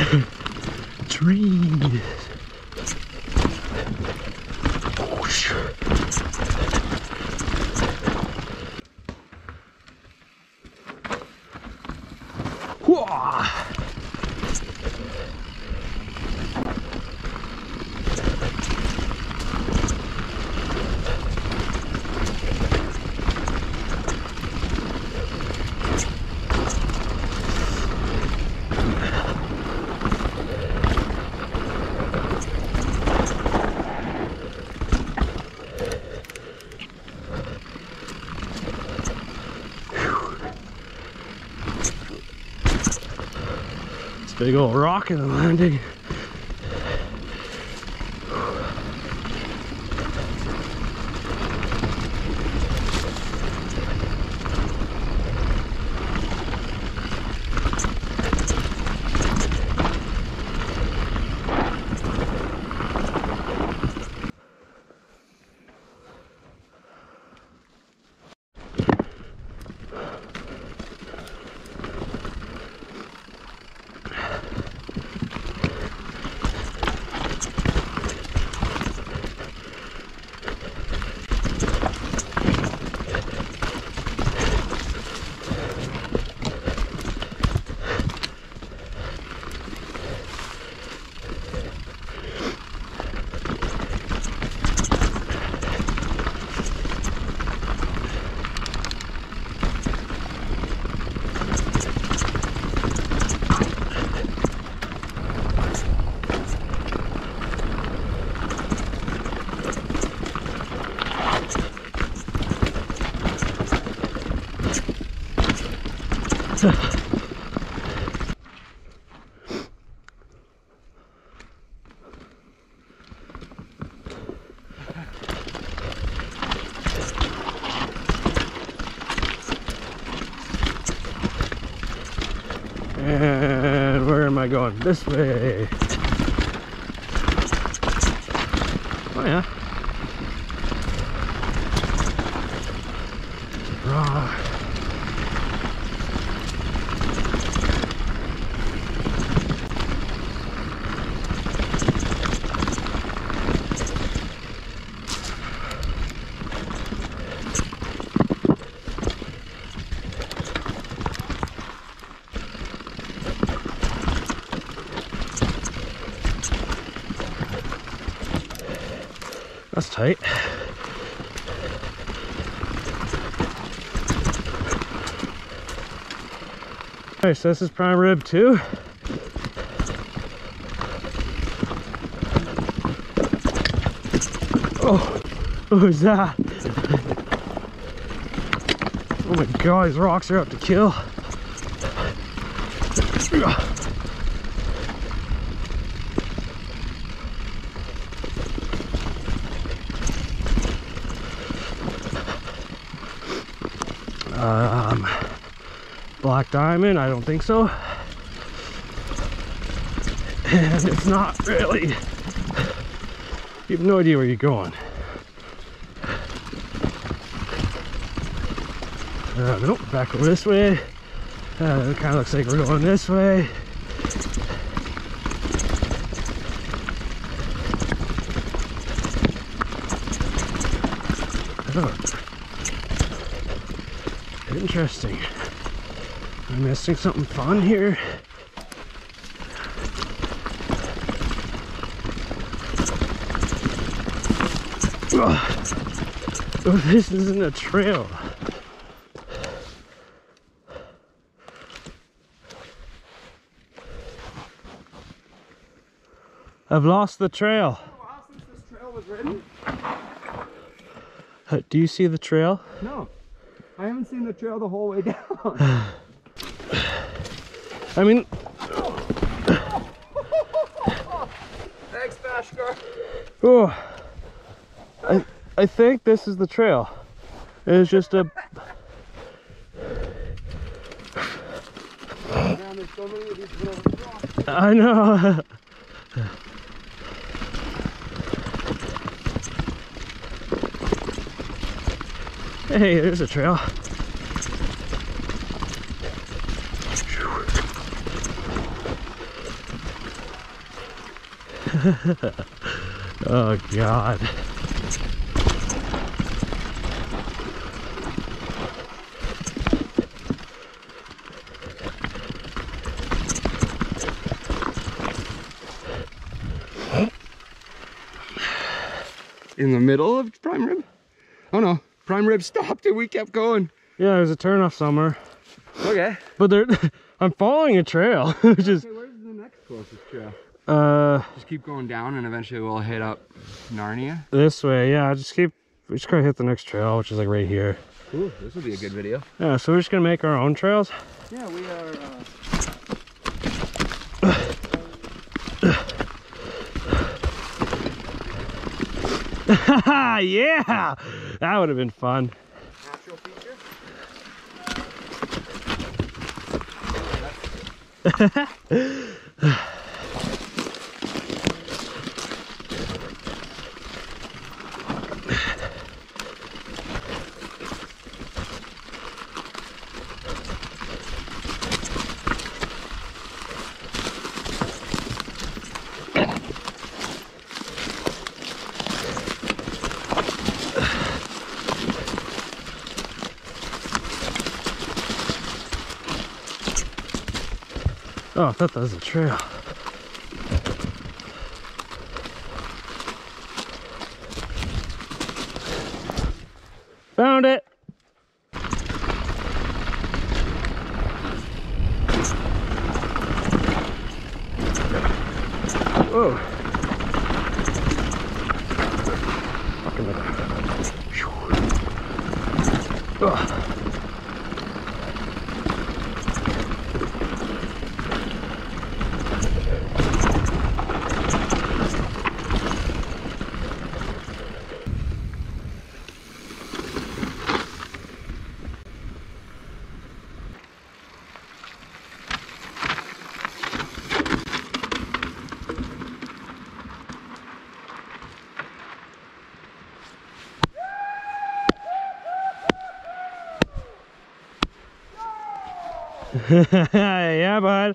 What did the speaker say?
Trees. Big old rock in the landing. And where am I going? This way. Oh yeah. Rock. That's tight. Alright, so this is prime rib 2. Oh, what was that? Oh my god, these rocks are out to kill. Black diamond, I don't think so. And it's not really, you have no idea where you're going. Nope, back over this way. It kind of looks like we're going this way. Oh. Interesting. Am I missing something fun here? Oh, this isn't a trail. I've lost the trail. Wow, since this trail was written? Do you see the trail? No, I haven't seen the trail the whole way down. I mean, Thanks, Bashkar. oh, I think this is the trail. It's just a. Man, there's so many of these little rocks. I know. Hey, there's a trail. Oh God. In the middle of prime rib? Oh no, prime rib stopped and we kept going. Yeah, there's a turnoff somewhere. Okay. But I'm following a trail, which is Okay, where's the next closest trail? Just keep going down and eventually we'll hit up Narnia. This way, yeah. We just gotta hit the next trail, which is like right here. Ooh, this will be a good video. Yeah, so we're just gonna make our own trails. Yeah, we are. Yeah, that would have been fun. Natural feature. Oh, I thought that was a trail. Found it. Whoa. Fucking look. Ugh. Yeah, bud.